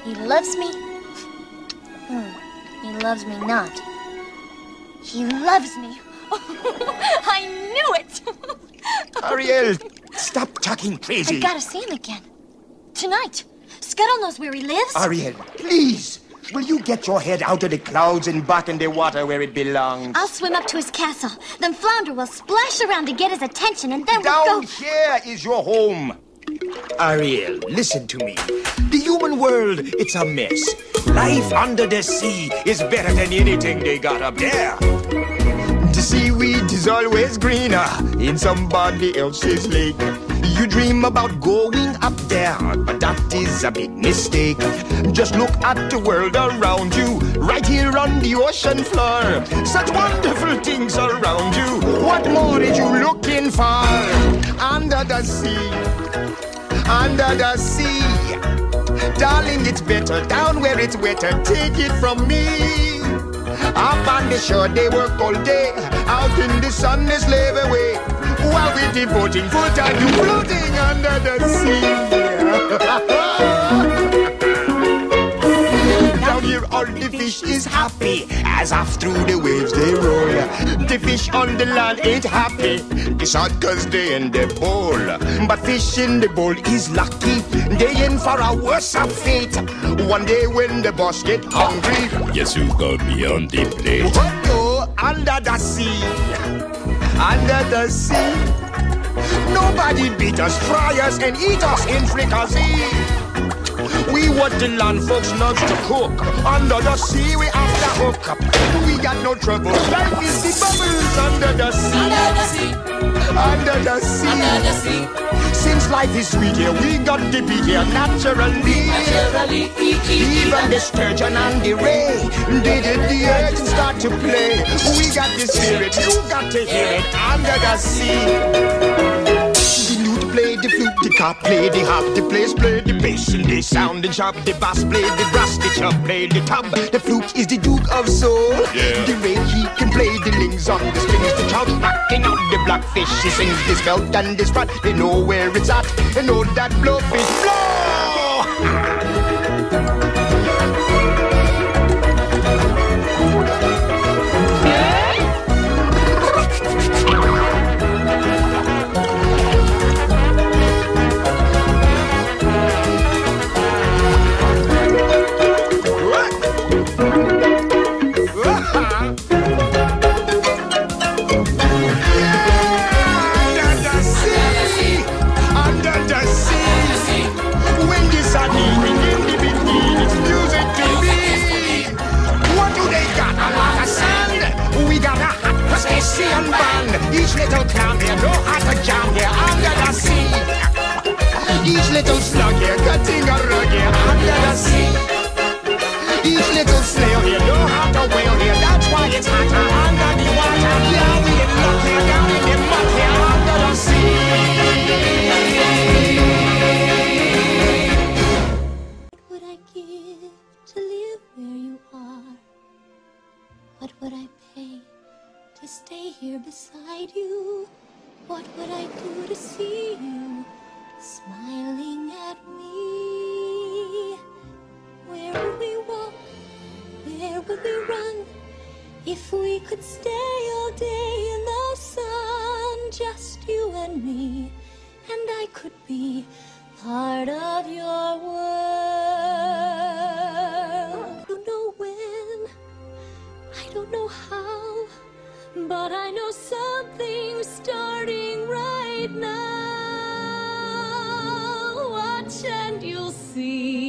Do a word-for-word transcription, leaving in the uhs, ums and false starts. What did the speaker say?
He loves me. Hmm. He loves me not. He loves me. I knew it! Ariel, stop talking crazy. I gotta see him again. Tonight. Scuttle knows where he lives. Ariel, please. Will you get your head out of the clouds and back in the water where it belongs? I'll swim up to his castle. Then Flounder will splash around to get his attention, and then Down we'll go... here is your home. Ariel, listen to me. The human world, it's a mess. Life under the sea is better than anything they got up there. The seaweed is always greener in somebody else's lake. You dream about going up there, but that is a big mistake. Just look at the world around you, right here on the ocean floor. Such wonderful things around you. What more are you looking for? Under the sea, under the sea. Darling, it's better down where it's wetter. Take it from me. Up on the shore, they work all day. Out in the sun, they slave away. While we're devoting full time to floating under the sea. Down here, all the fish is happy as off through the waves they roll. The fish on the land ain't happy. It's hot cause they in the bowl. But fish in the bowl is lucky. They in for a worse of fate. One day when the boss get hungry, yes, you got me on the plate. Oh, under the sea, under the sea. Nobody beat us, fry us, and eat us in fricassee. We what the land folks loves to cook. Under the sea, we have to hook up. We got no trouble. Life is the bubbles under the sea. Under the sea. Under the sea. Under the sea. Since life is sweet here, we got to be here naturally. Naturally. Even the sturgeon and the ray, they did the urchin start to play. We got the spirit, you got to hear it under the sea. The lute play the flute, the cop play the harp, the place play the bass, and they sound and sharp. The bass play the brass, the chub play the tub. The flute is the Duke of Soul. Yeah. The ray he can play the lings on the strings. The trout knocking out the blackfish. He sings this belt and this frat. They know where it's at. They know that blowfish blow. Each little clown here know how to jam here under the sea. Each little slug here cutting a rug here under the sea. Each little snail here know how to whale here. That's why it's hotter under the water. Yeah, we in luck here down in the muck here under the sea. What would I give to live where you are? What would I pay to stay here beside you? What would I do to see you smiling at me? Where would we walk? Where would we run? If we could stay all day in the sun, just you and me, and I could be part of your world. I don't know when, I don't know how, but I know something's starting right now. Watch and you'll see.